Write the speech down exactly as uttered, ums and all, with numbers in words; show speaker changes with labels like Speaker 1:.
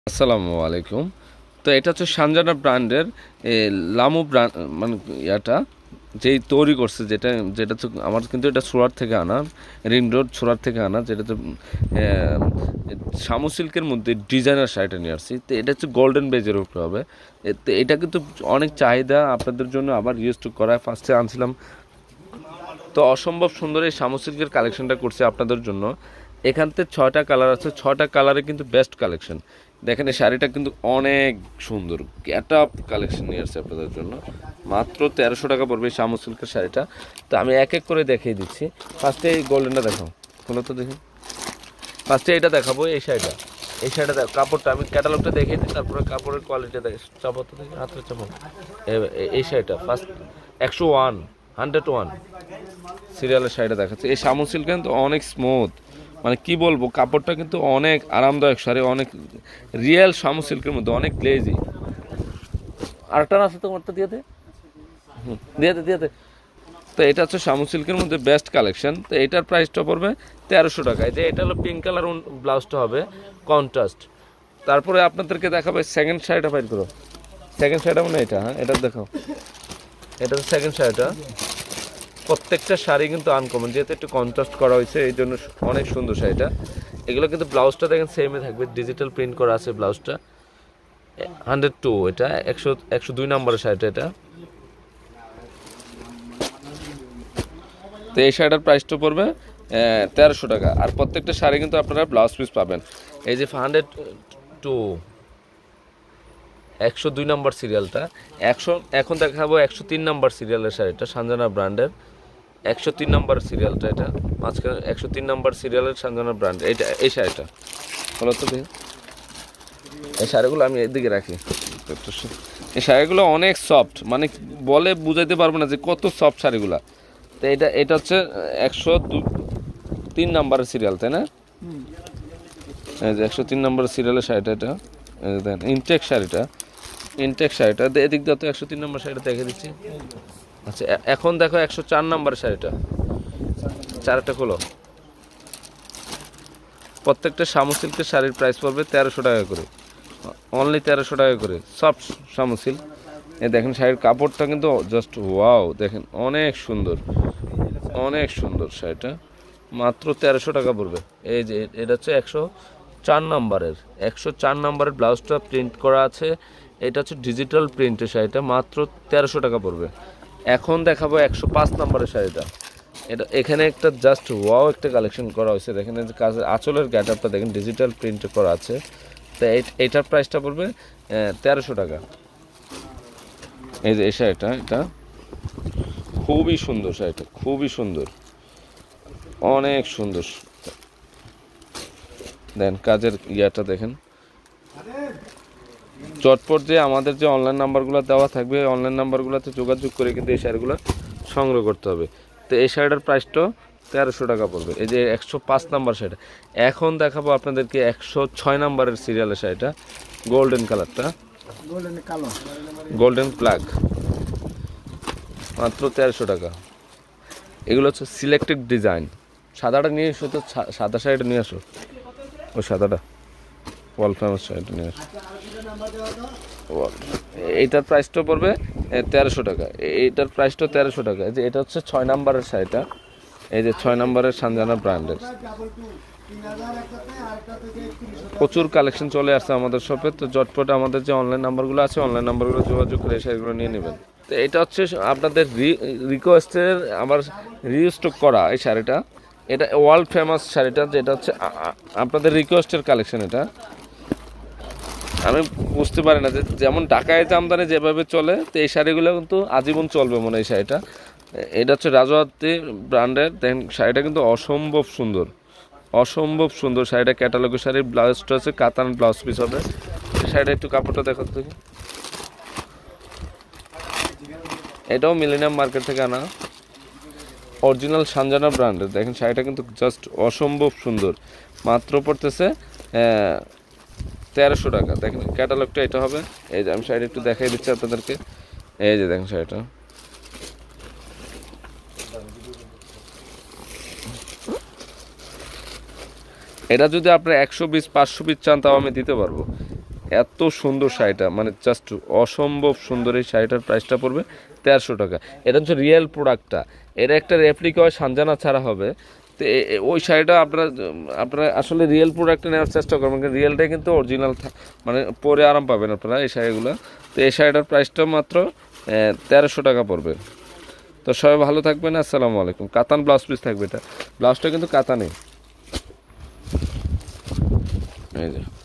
Speaker 1: আসসালামু আলাইকুম। তো এটা হচ্ছে সানজানা ব্র্যান্ডের লামু ব্র্যান্ড, মানে ইয়াটা যেই তৈরি করছে, যেটা যেটা তো আমার কিন্তু এটা সুরাট থেকে আনা, রিং রোড সুরাট থেকে আনা, যেটা তো শামু সিল্কের মধ্যে ডিজাইনার শাড়িটা নিয়ে আসছি। তো এটা হচ্ছে গোল্ডেন বেজের উপরে হবে। তো এটা কিন্তু অনেক চাহিদা আপনাদের জন্য, আবার ইউজ টু করা। ফার্স্টে আনছিলাম, তো অসম্ভব সুন্দর এই শামু সিল্কের কালেকশনটা করছে আপনাদের জন্য। এখান থেকে ছয়টা কালার আছে, ছয়টা কালারে কিন্তু বেস্ট কালেকশন। দেখেন এই শাড়িটা কিন্তু অনেক সুন্দর, গেট আপ কালেকশন নিয়ে আসছে আপনাদের জন্য। মাত্র তেরোশো টাকা পড়বে এই শামু সিল্কের শাড়িটা। তো আমি এক এক করে দেখিয়ে দিচ্ছি। ফার্স্টে এই গোল্ডেনটা দেখাও, কোনো তো দেখি। ফার্স্টে এটা দেখাবো, এই শাড়িটা। এই শাড়িটা দেখো, কাপড়টা আমি ক্যাটালগটা দেখিয়ে দিই, তারপরে কাপড়ের কোয়ালিটি দেখে চাপো তো দেখি, হাতের চাপো। এই শাড়িটা ফার্স্ট একশো ওয়ান হান্ড্রেড ওয়ান সিরিয়ালের শাড়িটা দেখাচ্ছে। এই শামু সিল্ক কিন্তু অনেক স্মুথ, মানে কি বলবো, কাপড়টা কিন্তু অনেক আরামদায়ক শাড়ি, অনেক রিয়েল শামু সিল্কের মধ্যে, অনেক গ্লেজি। আরেকটা আছে তোমারটা দিয়ে দে, হুম দিয়ে দে দিয়ে দে। তো এটা হচ্ছে শামু সিল্কের মধ্যে বেস্ট কালেকশন। তো এটার প্রাইসটা পড়বে তেরোশো টাকায়। যে এটা হলো পিঙ্ক কালার, ব্লাউজটা হবে কন্ট্রাস্ট। তারপরে আপনাদেরকে দেখাবে সেকেন্ড শাড়িটা, ফাইল করো। সেকেন্ড শাড়িটা মানে এটা, হ্যাঁ এটা দেখাও। এটা হচ্ছে সেকেন্ড শাড়িটা। প্রত্যেকটা শাড়ি কিন্তু আনকমন, যেহেতু একটু কন্ট্রাস্ট করা হয়েছে, এই জন্য অনেক সুন্দর শাড়িটা। এগুলো কিন্তু ব্লাউজটা দেখেন সেমে থাকবে, ডিজিটাল প্রিন্ট করা আছে ব্লাউজটা। হান্ড্রেড টু এটা একশো একশো দুই নম্বরের শাড়িটা এটা। তো এই শাড়িটার প্রাইসটা পড়বে তেরোশো টাকা। আর প্রত্যেকটা শাড়ি কিন্তু আপনারা ব্লাউজ পিস পাবেন। এই যে হান্ড্রেড টু একশো দুই নম্বর সিরিয়ালটা, একশো এখন দেখাবো একশো তিন নম্বর সিরিয়ালের শাড়িটা, সানজানা ব্র্যান্ডের একশো তিন নম্বর সিরিয়ালটা। এটা মাঝখানে একশো তিন নম্বর সিরিয়ালের সানজানা ব্র্যান্ড, এইটা এই শাড়িটা বলো তো। এই শাড়িগুলো আমি এদিকে রাখি। এই শাড়িগুলো অনেক সফট, মানে বলে বুঝাইতে পারবো না যে কত সফট শাড়িগুলো। তো এটা এটা হচ্ছে একশো দু তিন নম্বরের সিরিয়াল, তাই না? এই যে একশো তিন নম্বরের সিরিয়ালের শাড়িটা, এটা দেন ইনটেক শাড়িটা, ইনটেক শাড়িটা এদিক দিয়ে তো একশো তিন নম্বর শাড়িটা দেখে দিচ্ছি। আচ্ছা এখন দেখো একশো চার নম্বরের শাড়িটা, চারটা খোলো। প্রত্যেকটা শামু সিল্কের শাড়ির প্রাইস পড়বে তেরোশো টাকা করে, অনলি তেরোশো টাকা করে, সফট শামু সিল্ক। এই দেখেন শাড়ির কাপড়টা কিন্তু জাস্ট ওয়াও, দেখেন অনেক সুন্দর, অনেক সুন্দর শাড়িটা। মাত্র তেরোশো টাকা পড়বে। এই যে এটা হচ্ছে একশো চার নাম্বারের, একশো চার নাম্বারের ব্লাউজটা প্রিন্ট করা আছে। এটা হচ্ছে ডিজিটাল প্রিন্টের শাড়িটা, মাত্র তেরোশো টাকা পড়বে। এখন দেখাবো একশো পাঁচ নাম্বারের শাড়িটা। এটা এখানে একটা জাস্ট ওয়াও একটা কালেকশন করা হয়েছে। দেখেন যে কাজের আঁচলের গ্যাট আপটা দেখেন ডিজিটাল প্রিন্ট করা আছে। তো এইটার প্রাইসটা পড়বে তেরোশো টাকা। এই যে এই শাড়িটা, এটা খুবই সুন্দর শাড়িটা, খুবই সুন্দর, অনেক সুন্দর। দেন কাজের ইয়াটা দেখেন, চটপট যে আমাদের যে অনলাইন নাম্বারগুলো দেওয়া থাকবে, অনলাইন নাম্বারগুলোতে যোগাযোগ করে কিন্তু এই শাড়িগুলো সংগ্রহ করতে হবে। তো এই শাড়িটার প্রাইসটা তেরোশো টাকা পড়বে। এই যে একশো পাঁচ নাম্বার শাড়িটা। এখন দেখাবো আপনাদেরকে একশো ছয় নাম্বারের সিরিয়ালের শাড়িটা, গোল্ডেন কালারটা, গোল্ডেন প্লাগ, মাত্র তেরোশো টাকা। এগুলো হচ্ছে সিলেক্টেড ডিজাইন। সাদাটা নিয়ে এসো তো, সাদা শাড়িটা নিয়ে আসো, ওই সাদাটা ওয়ার্ল্ড ফেমাস শাড়িটা নিয়ে আসো। এইটার প্রাইসটা পড়বে তেরোশো টাকা। এইটার প্রাইসটা তেরোশো টাকা। যে এটা হচ্ছে ছয় নাম্বারের শাড়িটা, এই যে ছয় নাম্বারের সানজানা ব্র্যান্ডের। প্রচুর কালেকশন চলে আসছে আমাদের শপে। তো জটপট আমাদের যে অনলাইন নাম্বারগুলো আছে, অনলাইন নাম্বারগুলো যোগাযোগ করে এই শাড়িগুলো নিয়ে নেবেন। তো এটা হচ্ছে আপনাদের রিকোয়েস্টের আবার রিস্টক করা এই শাড়িটা। এটা ওয়ার্ল্ড ফেমাস শাড়িটা, যেটা হচ্ছে আপনাদের রিকোয়েস্টের কালেকশন। এটা আমি বুঝতে পারি না যে যেমন ঢাকায় জামদানি যেভাবে চলে, তো এই শাড়িগুলো কিন্তু আজীবন চলবে মনে হয়। এই শাড়িটা, এটা হচ্ছে রাজওয়াতি ব্র্যান্ডের। দেখেন শাড়িটা কিন্তু অসম্ভব সুন্দর, অসম্ভব সুন্দর শাড়িটা। ক্যাটালগের শাড়ির ব্লাউজটা হচ্ছে কাতান ব্লাউজ পিস হবে। শাড়িটা একটু কাপড়টা দেখো দেখি। এটাও মিলেনিয়াম মার্কেট থেকে আনা, অরিজিনাল সানজানা ব্র্যান্ডের। দেখেন শাড়িটা কিন্তু জাস্ট অসম্ভব সুন্দর, মাত্র পড়তেছে তেরোশো টাকা। দেখেন ক্যাটালগটা এটা হবে। এই যে আমি শাড়ি একটু দেখাই দিচ্ছি আপনাদেরকে। এই যে দেখেন শাড়িটা, এটা যদি আপনার একশো পিস পাঁচশো পিস চান তাও আমি দিতে পারবো। এত সুন্দর শাড়িটা, মানে জাস্ট অসম্ভব সুন্দর। এই শাড়িটার প্রাইসটা পড়বে তেরোশো টাকা। এটা হচ্ছে রিয়েল প্রোডাক্টটা, এটা একটা রেপ্লিকা হয়, সানজানা ছাড়া হবে। তো ওই শাড়িটা আপনারা আপনারা আসলে রিয়েল প্রোডাক্টটা নেওয়ার চেষ্টা করবেন, কিন্তু রিয়েলটাই কিন্তু অরিজিনাল, মানে পরে আরাম পাবেন আপনারা এই শাড়িগুলো। তো এই শাড়িটার প্রাইসটা মাত্র তেরোশো টাকা পড়বে। তো সবাই ভালো থাকবেন, আসসালামু আলাইকুম। কাতান ব্লাউজ পিস থাকবে, এটা ব্লাউজটা কিন্তু কাতানে, এই যে।